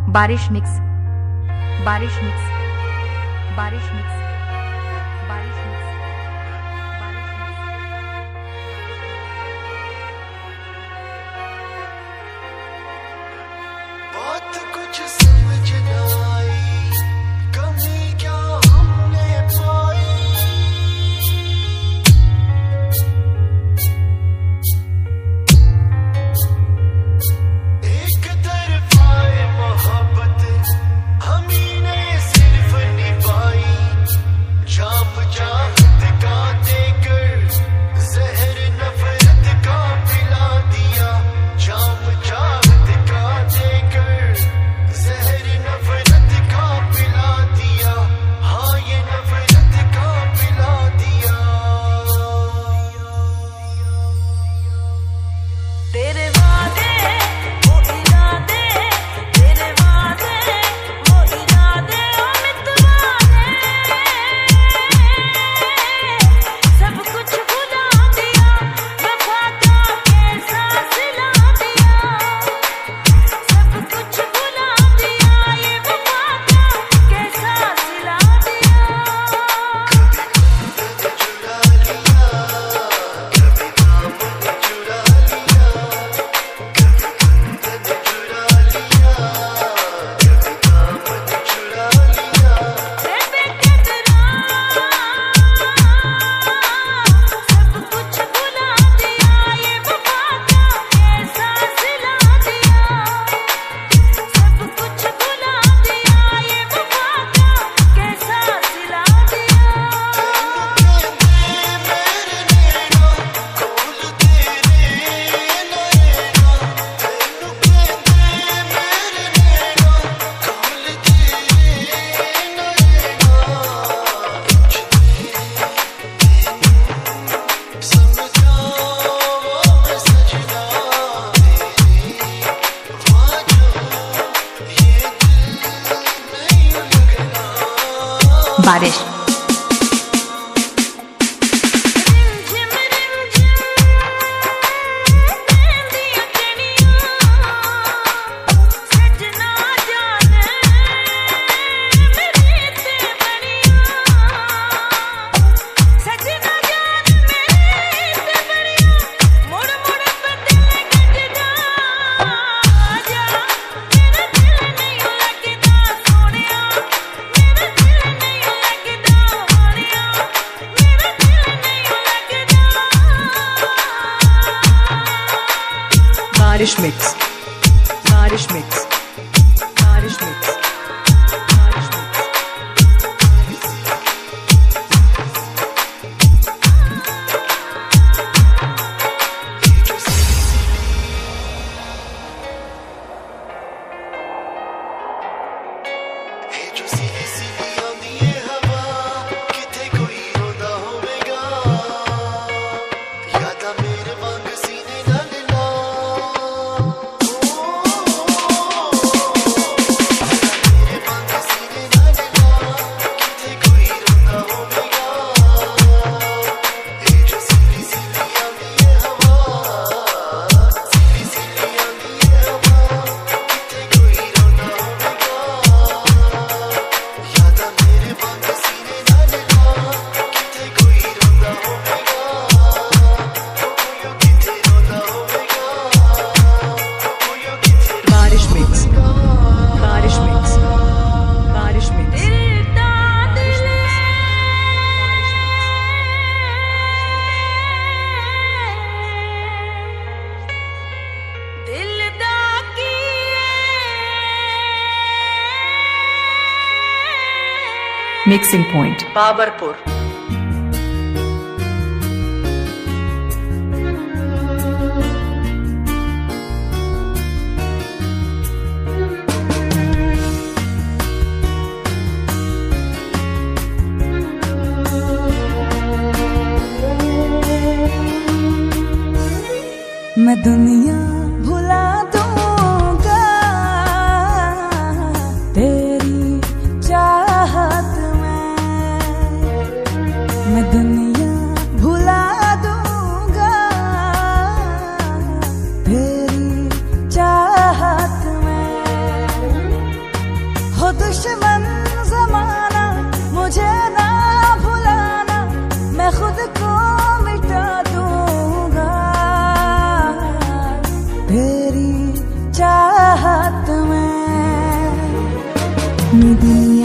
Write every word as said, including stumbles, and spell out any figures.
बारिश मिक्स बारिश मिक्स बारिश मिक्स बारिश मिक्स बारिश मिक्स बात कुछ समझ न आई, कमी क्या हमने पाई। एक तरफा मोहब्बत हमी ने सिर्फ निभाई, जाम चाहत का देकर जहर नफरत का पिला दिया, जाम चाहत का देकर जहर नफरत का पिला दिया, हाँ ये नफरत का पिला दिया। तेरे वादे वो इरादे, तेरे वादे वो इरादे, ओ मितवाने सब कुछ भुला दिया, वफा का कैसा सिला दिया, सब कुछ भुला दिया, ये वफा का कैसा सिला दिया। चुरा लिया, कभी दामन चुरा लिया, कभी कुंदन चुरा लिया, कभी दामन चुरा लिया। रे बेकदरा सब कुछ भुला दिया, ये वफा का कैसा सिला दिया, सब कुछ भुला दिया, ये वफा का कैसा सिला दिया। बारिश रिमझिम रिमझिम बहती अटनियां, सजना जाने मेरी ते बनियां, सजना जाने मेरी ते बनियां, मुड़ मुड़ बदल गजदा जा, मेरा दिल नहीं लगदा सोनिया, मेरा दिल नहीं लगदा सोनिया, मेरा दिल नहीं लगदा। बारिश मिक्स बारिश मिक्स बारिश मिक्स बारिश मिक्स। ਇਹ ਜੋ ਸੀਲੀ ਸੀਲੀ ਆਉਂਦੀ ਏ ਹਵਾ, ਕਿਤੇ ਕੋਈ ਰੋਂਦਾ ਹੋਵੇਗਾ, ਯਾਦਾਂ ਮੇਰੇ ਵਾਂਗ ਸੀਨੇ ਨਾਲ ਲਾ। ਮੇਰੇ ਵਾਂਗ ਸੀਨੇ ਨਾਲ ਲਾ, ਕਿਤੇ ਕੋਈ ਰੋਂਦਾ ਹੋਵੇਗਾ। ਇਹ ਜੋ ਸੀਲੀ ਸੀਲੀ ਆਉਂਦੀ ਏ ਹਵਾ, ਸੀਲੀ ਸੀਲੀ ਆਉਂਦੀ ਏ ਹਵਾ, ਕਿਤੇ ਕੋਈ ਰੋਂਦਾ ਹੋਵੇਗਾ, ਯਾਦਾਂ ਮੇਰੇ ਵਾਂਗ ਸੀਨੇ ਨਾਲ ਲਾ, ਕਿਤੇ ਕੋਈ ਰੋਂਦਾ ਹੋਵੇਗਾ, ਕੋਈ ਕਿਤੇ ਰੋਂਦਾ ਹੋਵੇਗਾ, ਕੋਈ ਕਿਤੇ बारिश मिक्स बारिश मिक्स बारिश मिक्स दिल दा दिल दिल दा की मिक्सिंग पॉइंट बाबरपुर मैं दुनिया भुला दूंगा तेरी चाहत में, दुश्मन जमाना मुझे ना भुलाना, मैं खुद को मिटा दूंगा तेरी चाहत में। दिल